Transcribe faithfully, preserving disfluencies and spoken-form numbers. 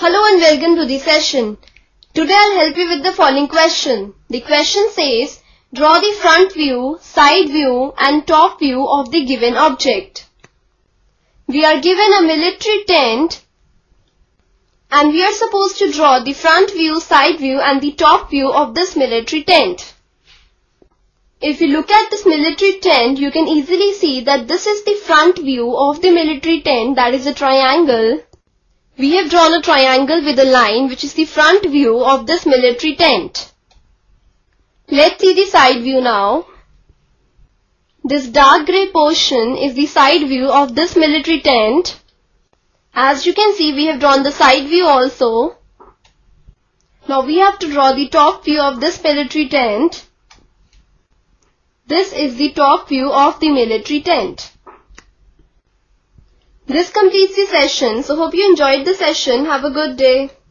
Hello and welcome to the session. Today I'll help you with the following question. The question says, draw the front view, side view and top view of the given object. We are given a military tent and we are supposed to draw the front view, side view and the top view of this military tent. If you look at this military tent, you can easily see that this is the front view of the military tent, that is a triangle. We have drawn a triangle with a line which is the front view of this military tent. Let's see the side view now. This dark grey portion is the side view of this military tent. As you can see, we have drawn the side view also. Now we have to draw the top view of this military tent. This is the top view of the military tent. This completes the session. So hope you enjoyed the session. Have a good day.